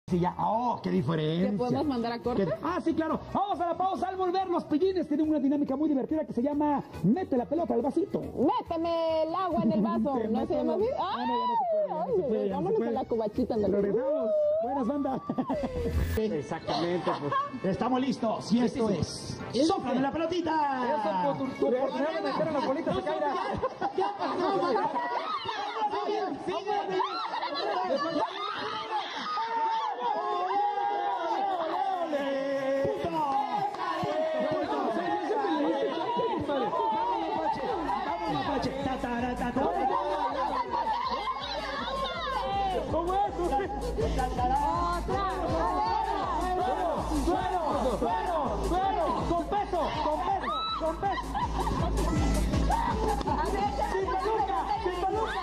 Sí, ya. Oh, qué diferencia. ¿Te podemos mandar a corte? Ah, sí, claro. Vamos a la pausa. Al volver, los pillines tienen una dinámica muy divertida que se llama Mete la pelota al vasito. Méteme el agua en el vaso. ¿No se llama así? Ah, no, ya no se puede. Vámonos a la cubachita. Regresamos. Buenas bandas. Exactamente. Pues. Estamos listos. Y esto es... ¡Sóplame la pelotita! Eso, tu oportunidad de meter a las bolitas se caerá. ¿Qué pasó? ¡Sigue! ¿Cómo es? Suero, con peso. Sin peluca.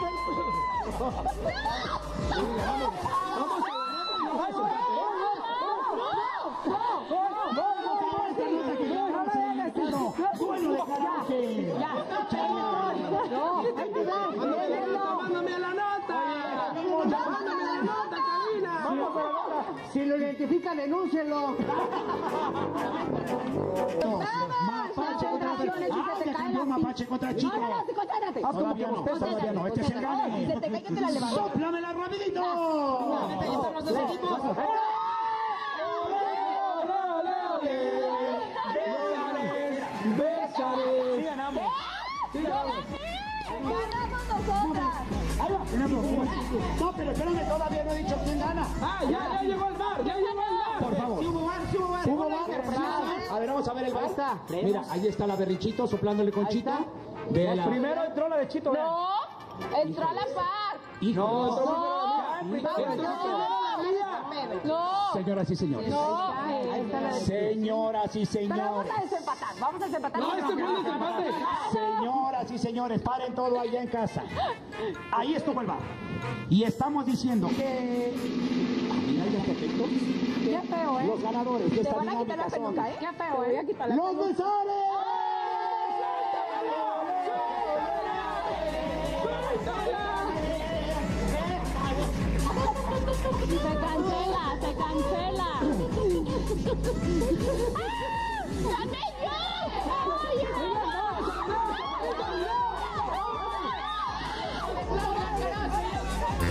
¡Mándame la nota! Karina! Si lo identifica, denúncielo. Mapache contra Chico. Concéntrate. Todavía no. Este es el gane. Si se te cae, que te la levanto. ¡Sóplamela rapidito! Sí ganamos. Ganamos nosotras. No, pero espérame, todavía no he dicho quién gana. Ah, ya llegó el bar. Por favor. ¡Sí hubo bar! A ver, vamos a ver el bar. Mira, ahí está la berrichito soplándole con Chito. Véala. Primero entró la de Chito. No, entró a la par. No. Señoras y señores. No. Señoras y Pero vamos señores. a desempatar. Vamos a desempatar. No, este fue el desempate. Señoras y señores, paren todo allá en casa. Ahí estuvo el bar. Y estamos diciendo que... Mira, ya perfecto. Qué feo, Los ganadores de Te esta van a quitar la dinámica son... peluca, ¿eh? Qué feo, voy a quitar la ¡Los peluca. Besares! Se cancela. ¡Ah! ¡Gané!